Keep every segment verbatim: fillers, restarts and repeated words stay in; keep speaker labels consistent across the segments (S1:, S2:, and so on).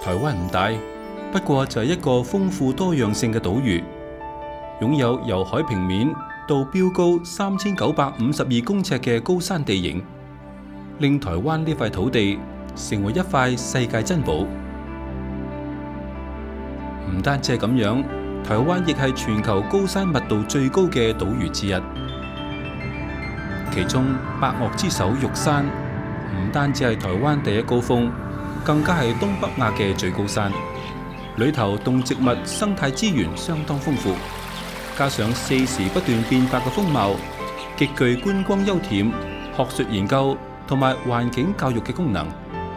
S1: 台灣唔大，不過就係一個豐富多樣性嘅島嶼，擁有由海平面到標高三千九百五十二公尺嘅高山地形，令台灣呢塊土地成為一塊世界珍寶。唔單止係咁樣，台灣亦係全球高山密度最高嘅島嶼之一。其中百岳之首玉山，唔單止係台灣第一高峰，更加係東北亞嘅最高山。裏頭動植物生態資源相當豐富，加上四時不斷變化嘅風貌，極具觀光優恬、學術研究同埋環境教育嘅功能。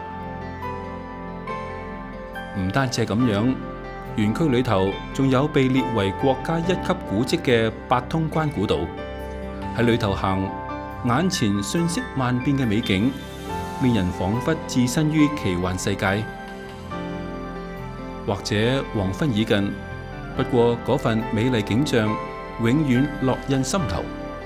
S1: 唔單止係咁樣，園區裏頭仲有被列為國家一級古蹟嘅八通關古道，喺裏頭行，眼前瞬息萬變嘅美景，令人仿佛置身於奇幻世界。或者黃昏已近，不過嗰份美麗景象永遠烙印心頭。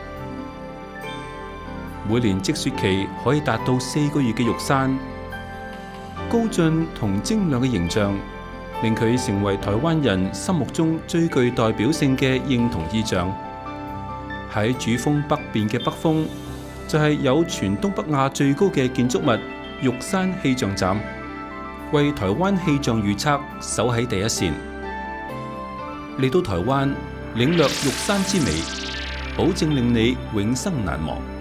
S1: 每年積雪期可以達到四個月嘅玉山，高峻同精亮嘅形象，令佢成為台灣人心目中最具代表性嘅認同意象。喺主峰北邊嘅北峰，就係有全東北亞最高嘅建築物玉山氣象站，為台灣氣象預測守喺第一線。嚟到台灣，領略玉山之美，保證令你永生難忘。